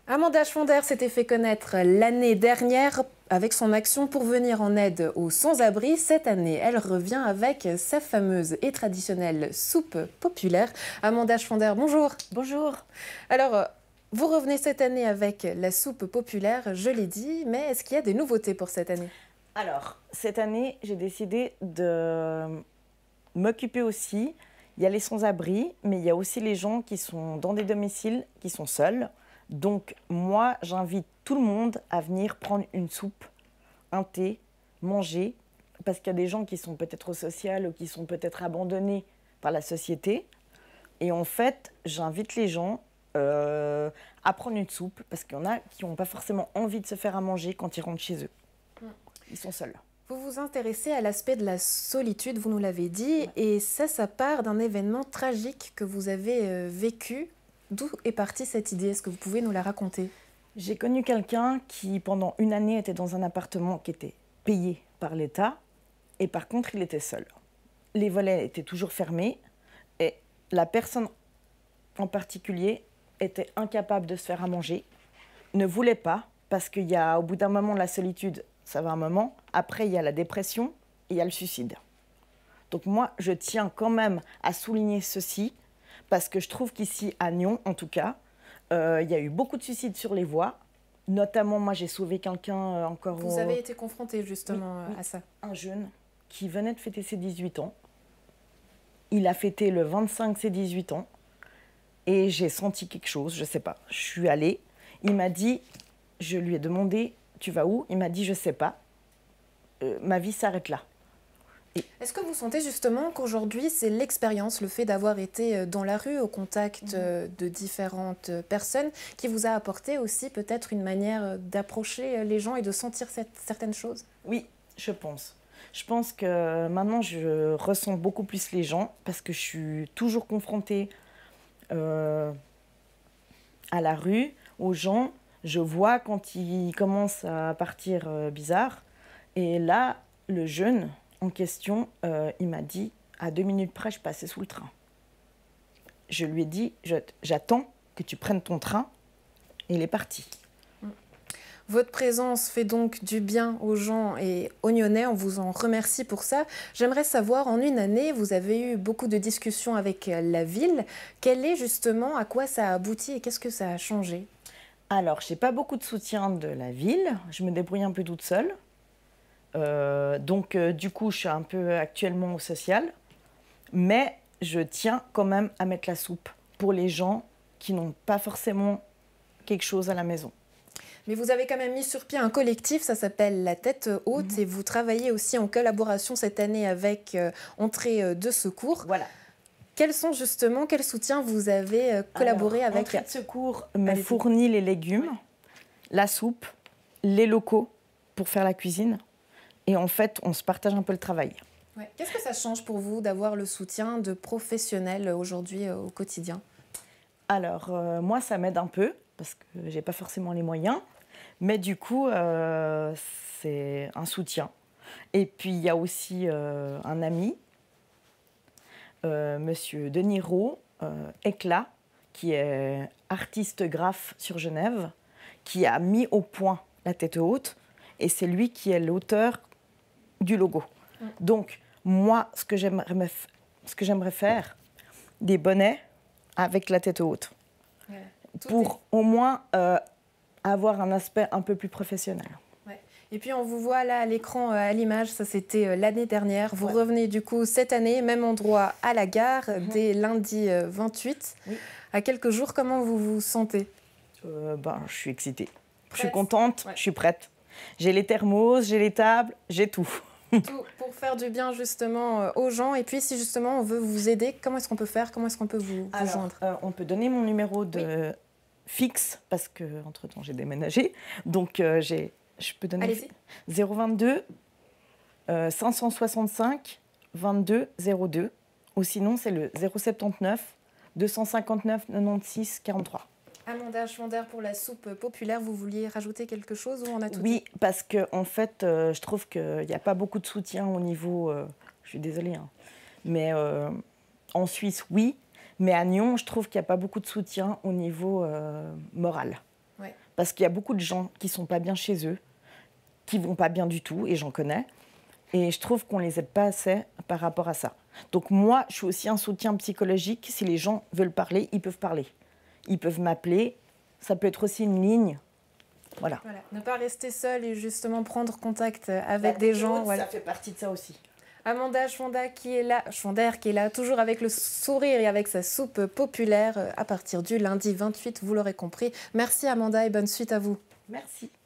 Amanda Schfonder s'était fait connaître l'année dernière avec son action pour venir en aide aux sans-abri. Cette année, elle revient avec sa fameuse et traditionnelle soupe populaire. Amanda Schfonder, bonjour. Bonjour. Alors, vous revenez cette année avec la soupe populaire, je l'ai dit, mais est-ce qu'il y a des nouveautés pour cette année? Alors, cette année, j'ai décidé de m'occuper aussi. Il y a les sans-abri, mais il y a aussi les gens qui sont dans des domiciles, qui sont seuls. Donc, moi, j'invite tout le monde à venir prendre une soupe, un thé, manger, parce qu'il y a des gens qui sont peut-être sociaux ou qui sont peut-être abandonnés par la société. Et en fait, j'invite les gens à prendre une soupe, parce qu'il y en a qui n'ont pas forcément envie de se faire à manger quand ils rentrent chez eux. Ils sont seuls. Vous vous intéressez à l'aspect de la solitude, vous nous l'avez dit, et ça part d'un événement tragique que vous avez vécu. D'où est partie cette idée? Est-ce que vous pouvez nous la raconter? J'ai connu quelqu'un qui, pendant une année, était dans un appartement qui était payé par l'État, et par contre, il était seul. Les volets étaient toujours fermés, et la personne en particulier était incapable de se faire à manger, ne voulait pas, parce qu'il y a, au bout d'un moment, la solitude, ça va un moment. Après, il y a la dépression et il y a le suicide. Donc moi, je tiens quand même à souligner ceci, parce que je trouve qu'ici, à Nyon, en tout cas, il y a eu beaucoup de suicides sur les voies. Notamment, moi, j'ai sauvé quelqu'un encore... Vous avez été confronté justement oui, à ça. un jeune qui venait de fêter ses 18 ans. Il a fêté le 25 ses 18 ans. Et j'ai senti quelque chose, je ne sais pas. Je suis allée, il m'a dit, je lui ai demandé, tu vas où? Il m'a dit, je ne sais pas. Ma vie s'arrête là. Est-ce que vous sentez justement qu'aujourd'hui, c'est l'expérience, le fait d'avoir été dans la rue, au contact de différentes personnes, qui vous a apporté aussi peut-être une manière d'approcher les gens et de sentir certaines choses? Oui, je pense. Je pense que maintenant, je ressens beaucoup plus les gens parce que je suis toujours confrontée à la rue, aux gens. Je vois quand ils commencent à partir bizarre. Et là, le jeune en question, il m'a dit, à 2 minutes près, je passais sous le train. Je lui ai dit, j'attends que tu prennes ton train. Et il est parti. Votre présence fait donc du bien aux gens et aux Nyonnais, on vous en remercie pour ça. J'aimerais savoir, en une année, vous avez eu beaucoup de discussions avec la ville. Quel est justement, à quoi ça a abouti et qu'est-ce que ça a changé? Alors, je n'ai pas beaucoup de soutien de la ville. Je me débrouille un peu toute seule. Donc, du coup, je suis un peu actuellement au social. Mais je tiens quand même à mettre la soupe pour les gens qui n'ont pas forcément quelque chose à la maison. Mais vous avez quand même mis sur pied un collectif, ça s'appelle La Tête Haute, et vous travaillez aussi en collaboration cette année avec Entrée de Secours. Voilà. Quels sont justement, quel soutien vous avez collaboré avec? Entrée de Secours me fournit les légumes, la soupe, les locaux pour faire la cuisine. Et en fait, on se partage un peu le travail. Ouais. Qu'est-ce que ça change pour vous d'avoir le soutien de professionnels aujourd'hui au quotidien? Alors, moi, ça m'aide un peu, parce que je n'ai pas forcément les moyens. Mais du coup, c'est un soutien. Et puis, il y a aussi un ami, Monsieur Deniro, Éclat, qui est artiste graphe sur Genève, qui a mis au point La Tête Haute. Et c'est lui qui est l'auteur du logo. Donc, moi, ce que j'aimerais faire, des bonnets avec la tête haute. Ouais, pour au moins avoir un aspect un peu plus professionnel. Ouais. Et puis, on vous voit là à l'écran, à l'image, ça c'était l'année dernière. Vous revenez du coup cette année, même endroit à la gare, dès lundi 28. Oui. À quelques jours, comment vous vous sentez? Je suis excitée. Je suis contente, je suis prête. J'ai les thermos, j'ai les tables, j'ai tout. Tout pour faire du bien justement aux gens. Et puis si justement on veut vous aider, comment est-ce qu'on peut faire? Comment est-ce qu'on peut vous joindre? On peut donner mon numéro de fixe, parce qu'entre-temps j'ai déménagé. Donc je peux donner 022 565 22 02. Ou sinon c'est le 079 259 96 43. Amanda Schfonder, pour la soupe populaire, vous vouliez rajouter quelque chose ou on a tout dit? Oui, parce qu'en fait, je trouve qu'il n'y a pas beaucoup de soutien au niveau... je suis désolée, hein, mais en Suisse, oui. Mais à Nyon, je trouve qu'il n'y a pas beaucoup de soutien au niveau moral. Ouais. Parce qu'il y a beaucoup de gens qui ne sont pas bien chez eux, qui ne vont pas bien du tout, et j'en connais. Et je trouve qu'on ne les aide pas assez par rapport à ça. Donc moi, je suis aussi un soutien psychologique. Si les gens veulent parler, ils peuvent parler. Ils peuvent m'appeler. Ça peut être aussi une ligne. Voilà. Ne pas rester seul et justement prendre contact avec des gens. Ça fait partie de ça aussi. Amanda Schwonder qui est là, toujours avec le sourire et avec sa soupe populaire à partir du lundi 28, vous l'aurez compris. Merci Amanda et bonne suite à vous. Merci.